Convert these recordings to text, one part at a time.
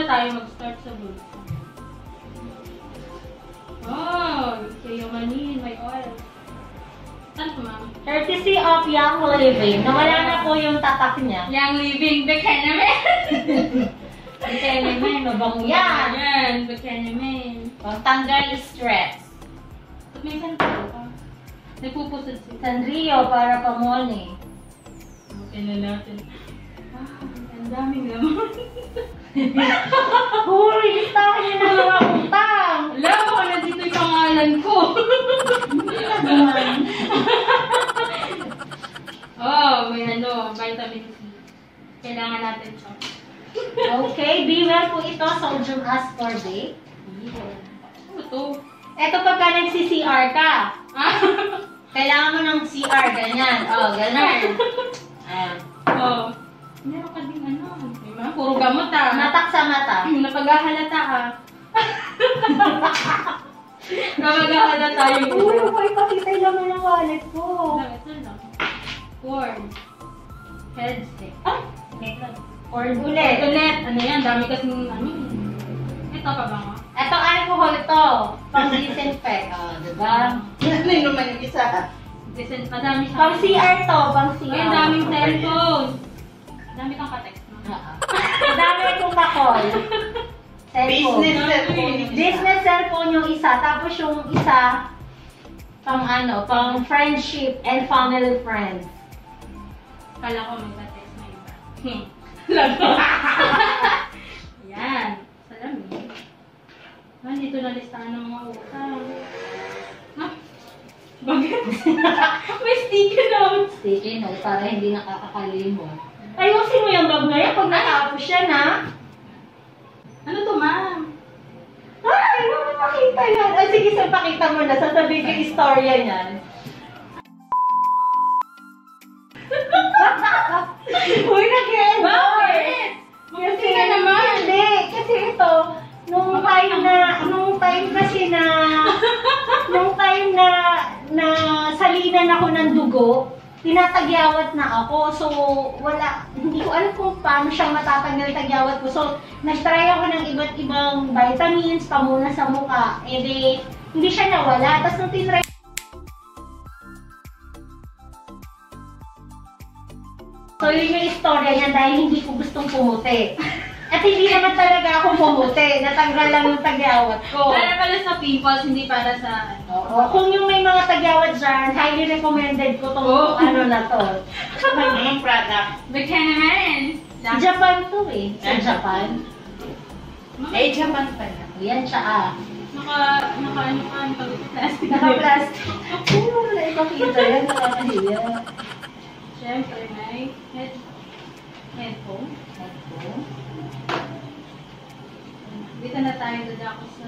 tayo mag-start sa bulsa. Oh, kayamanin, may oil. Saan ko, ma'am? Courtesy of Young Living. Nawala na po yung tatak niya. Young Living, Bekenemen. Bekenemen, mabango yan. Yan, Bekenemen. Pangtanggal stress. At may isang tao ka. Nagpupusod si Sanrio para pamoni. Okay na natin. Ah, ang daming laman. Hoy, listahan niyo na mga utang. Wala, baka nandito yung pangalan ko. Hindi na naman. Oh, may vitamin C. Kailangan natin siya. Okay, be well po ito. Sodium ascorbate. Ano to? Ito pagka nagsi-CR ka. Ah? Kailangan mo ng CR, ganyan. Oh, ganyan. Ayan. Oh. Meron ka din ano. May mga puro gamot ah. Matak sa mata. Napaghahalata ah. Napaghahalata yung Uy, may pakita yung laman ng wallet ko. Ito lang. Corn. Headset. Ah, corn ulit. Ulit. Ano yan? Dami kasing ano. Ito pa ba nga? Ito alcohol ito. Pang-disinfect. Oh, diba? Ano yung naman yung isa? Madami siya. Pang-CR to. Pang-CR. Ay, daming cellphone. Dami kang ka-text mo. Madami itong kakol. Cellphone. Business cellphone. Business cellphone yung isa. Tapos yung isa, pang ano, pang friendship and family friends. Kala ko may ka-text na iba. Yan. Salamin. Ah, dito na listahan ng mga utang. Ha? Bakit? May sticky notes. Sticky note para hindi nakakakalimot. Ayusin mo yung bag na yan pag natapos siya, na. Ano to, ma'am? Ay, makita yan. Ay, sige, sir, pakita mo na. Sasabihin ko yung istorya niyan. Uy, nag-enjoy! Bakit? Kasi ka naman. Hindi, kasi ito, nung time na salinan ako ng dugo, tinatagyawat na ako. So, hindi ko alam kung paano siyang matatanggal tagyawat ko. So, nag-try ako ng iba't ibang vitamins, pamuna sa mukha. Eh di, hindi siya nawala. Tapos nung tinry so, yun yung istorya niya dahil hindi ko gustong pumuti. At hindi naman talaga ako pumuti. Natanggal lang yung tagyawat ko. Para pala sa pimples, hindi para sa ano. Oo. Kung yung may mga tagyawat dyan, highly recommended ko itong ano na to. Anong product? Bekenemen. Japan to eh. Sa Japan. Eh, Japan pala. Yan siya ah. Ano ka, plastic. Naka-plastic. Ano wala ipakita yan? Nakakahiya. Siyempre, may headphone. Dito na tayo dadako sa...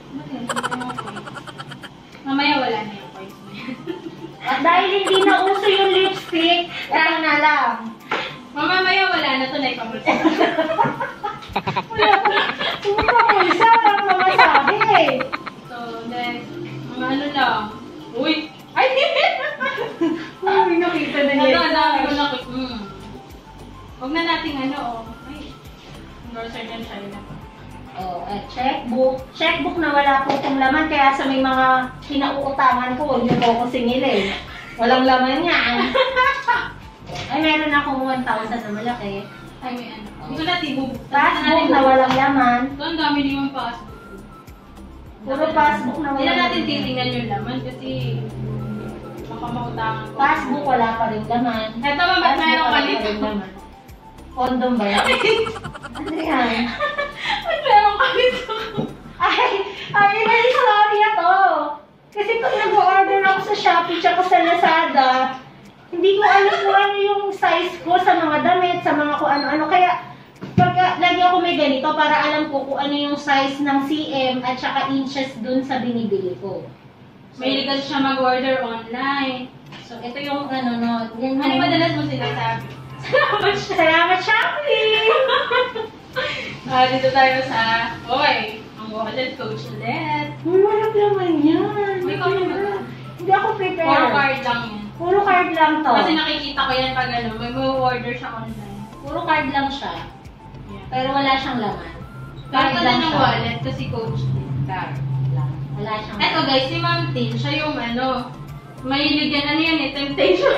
Mamaya wala na yung points mo yan. At dahil hindi na uso yung lipstick, ito na lang. Mamaya wala na to na ipamulsa. Wala ko. Sumapamulsa, parang mamasabi eh. So, next, mga ano lang. Uy! Ay! Uy, nakita na niya. Ang dami ko nakita. Huwag na nating ano, oh. Ay, endorser niyan China pa. Oh, checkbook. Checkbook na wala po itong laman, kaya sa may mga kinauutangan ko, huwag niyo po ako singilin. Walang laman yan. Ay, meron akong 1,000 na malaki. Ay, may ano. Ito natin ibubuksan. Passbook na walang laman. Ito, ang dami din yung passbook. Puro passbook na Hindi walang na natin laman. titingnan yung laman kasi baka mautangan ko. Passbook wala pa rin laman. Eto, ba't mayroon ka Passbook, wala dito? pa rin laman. Condom ba yan? Ano yan? Ba't mayroon ka dito? Ay, may istorya to. Kasi pag nag-order ako sa Shopee tsaka sa Lazada, hindi ko alam kung ano yung size ko sa mga damit, sa mga kung ano-ano. Kaya, lagi ako may ganito para alam ko kung ano yung size ng CM at saka inches dun sa binibili ko. May kasi siya mag-order online. So, ito yung ano, no. Yan Ano yung- madalas mo sinasabi? Salamat, Shopee! Dito tayo sa... Oy! Ang wallet coach ulit. Wala naman yan. May copy ba? Hindi ako prepared. Or card lang yan. Puro card lang to. Kasi nakikita ko yan pag ano, may order siya online. Puro card lang siya. Yeah. Pero wala siyang laman. Card Card lang lang ng siya. wallet kasi coach din. Card lang. Wala siyang... Eto guys, si Ma'am Tin, siya yung mahilig yan, ano yan eh, temptation.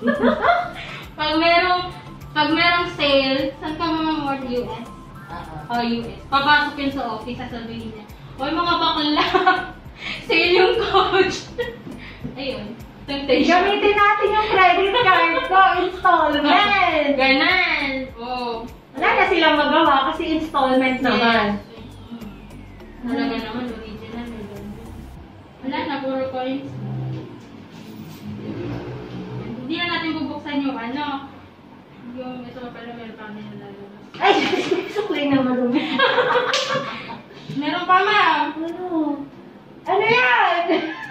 pag merong sale, saan ka mga more US? Oo. US. Papasok yun sa office, sasabihin niya, "Oy mga bakla, sale yung coach." Ayun, temptation. Gamitin natin yung credit card ko, installment! Ganan! Oh. Wala na silang magawa kasi installment naman. Talaga naman, original. Wala na, puro coins. Hindi na natin bubuksan yung yung ito pala meron pa kami nalalabas. Ay, suklay naman dumi. Meron pa, ma'am! Ano? Ano yan?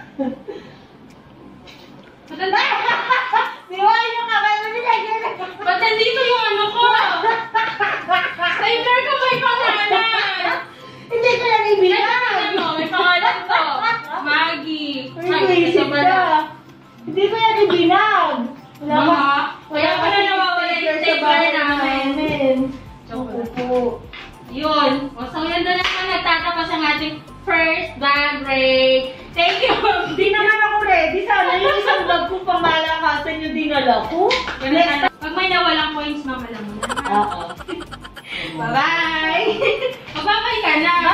Madali! Niwala yung kakala nila. Ba't nandito yung ano ko? Stapler ko may pangalan! Hindi ko yan ibinag. Ano, may pangalan to. Maggie. May isip ka. Hindi ko yan ibinag. Wala Mama, ka. kaya ko na nawawala yung stapler namin. Opo po. Yun. O, so yun doon naman nagtatapos ang ating first bag break. Thank you. Hindi naman ako ready. Sana yung isang bag ko pamalakasan yung dinala ko. Pag may nawalang coins, mama lang mo na. Oo. Bye-bye. Magbabay ka na.